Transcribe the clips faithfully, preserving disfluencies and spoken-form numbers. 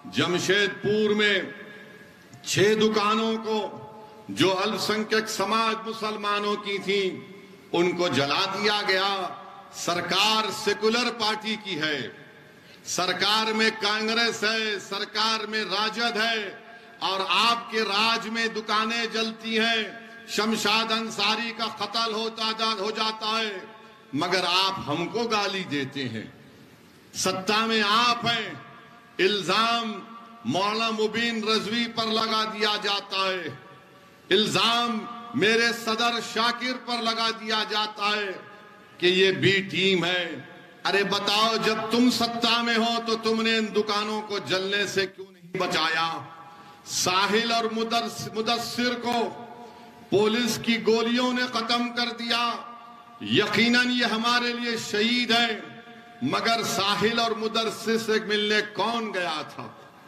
जमशेदपुर में छह दुकानों को जो अल्पसंख्यक समाज मुसलमानों की थी उनको जला दिया गया। सरकार सेकुलर पार्टी की है, सरकार में कांग्रेस है, सरकार में राजद है और आपके राज में दुकानें जलती हैं। शमशाद अंसारी का कत्ल होता हो जाता है मगर आप हमको गाली देते हैं। सत्ता में आप हैं, इल्जाम मौलाना मुबीन रजवी पर लगा दिया जाता है, इल्जाम मेरे सदर शाकिर पर लगा दिया जाता है कि ये बी टीम है। अरे बताओ, जब तुम सत्ता में हो तो तुमने इन दुकानों को जलने से क्यों नहीं बचाया? साहिल और मुदस्सिर को पुलिस की गोलियों ने खत्म कर दिया। यकीनन ये हमारे लिए शहीद है, मगर साहिल और मुदस्सिर से मिलने कौन गया था?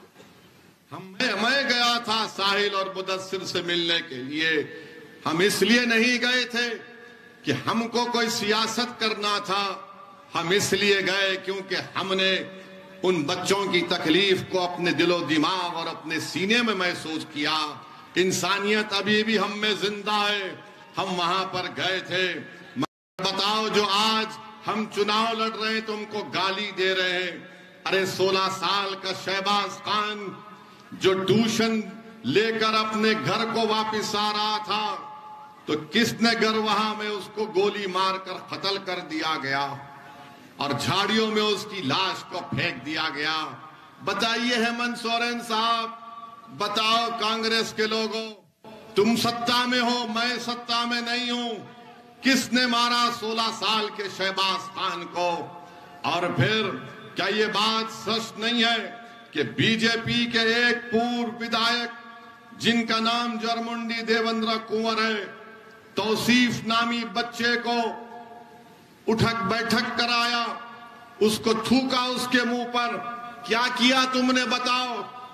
हम मैं गया था साहिल और मुदस्सिर से मिलने के लिए। हम इसलिए नहीं गए थे कि हमको कोई सियासत करना था, हम इसलिए गए क्योंकि हमने उन बच्चों की तकलीफ को अपने दिलो दिमाग और अपने सीने में महसूस किया। इंसानियत अभी भी हम में जिंदा है, हम वहां पर गए थे। बताओ, जो आज हम चुनाव लड़ रहे हैं तो उनको गाली दे रहे हैं। अरे सोलह साल का शहबाज खान जो ट्यूशन लेकर अपने घर को वापस आ रहा था तो किसने गरवाहा में उसको गोली मारकर कत्ल कर दिया गया और झाड़ियों में उसकी लाश को फेंक दिया गया। बताइए हेमंत सोरेन साहब, बताओ कांग्रेस के लोगों, तुम सत्ता में हो, मैं सत्ता में नहीं हूं, किसने मारा सोलह साल के शहबाज खान को? और फिर क्या ये बात सच नहीं है कि बीजेपी के एक पूर्व विधायक जिनका नाम जरमुंडी देवेंद्र कुंवर है, तौसीफ नामी बच्चे को उठक बैठक कराया, उसको थूका उसके मुंह पर? क्या किया तुमने बताओ?